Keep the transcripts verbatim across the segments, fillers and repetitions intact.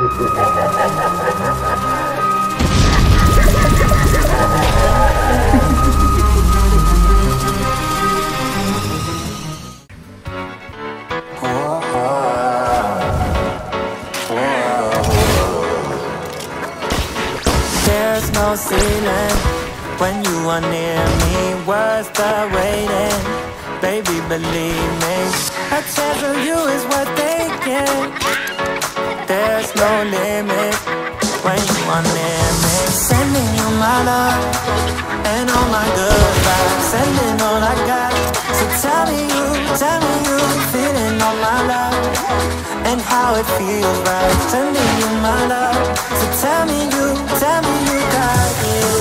There's no ceiling when you are near me, worth the waiting. Baby, believe me, a chance of you is worth taking. There's no limit when you are near me. Sending you my love and all my good vibes, sending all I got. So tell me you, tell me you, feeling all my love and how it feels right. Sending you my love. So tell me you, tell me you got it.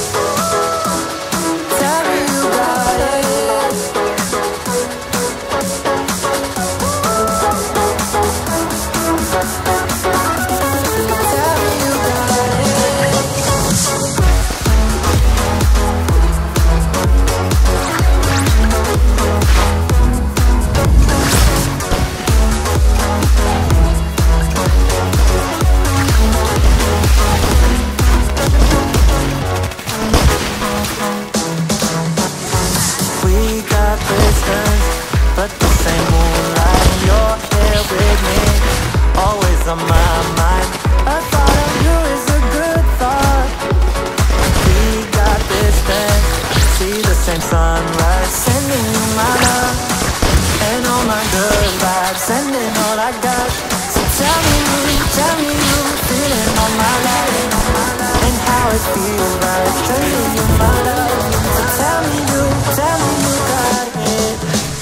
Tell me you got it. Tell me you got it. But the same moonlight, you're here with me, always on my mind. A thought of you is a good thought. We got this thing, see the same sunrise. Sending you my love and all my good vibes, sending all I got. So tell me you, tell me you, feeling all my life and how it feels right. Sending you my love. So tell me you, tell me you got it.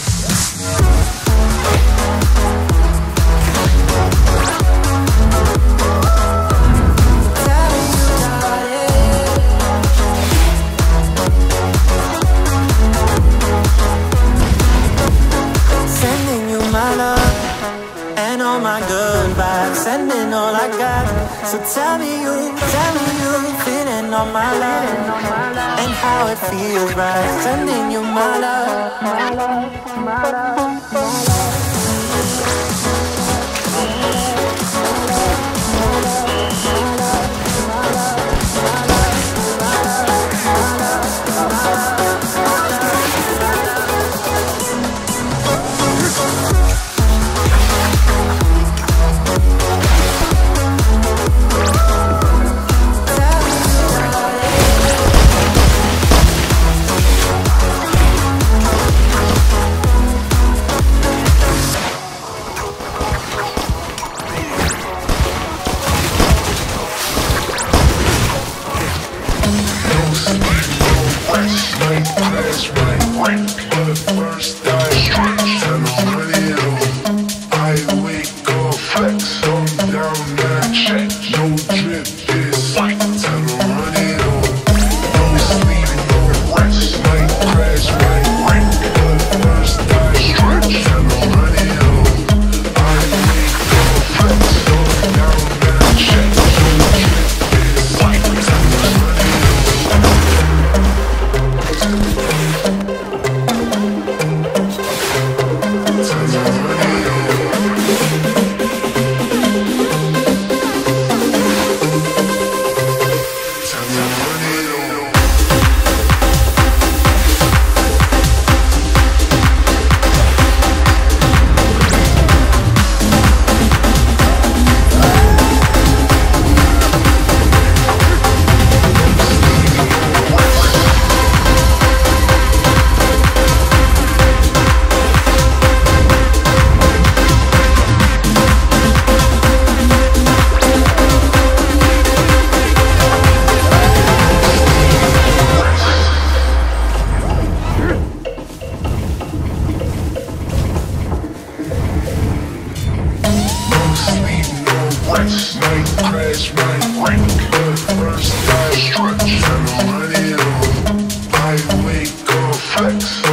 Sending all I got. So tell me you, tell me you, feeling all my love and how it feels right. Sending you my love, my love, my love, my love. crash right rank. The first I stretch and I'm ready to I wake up flex.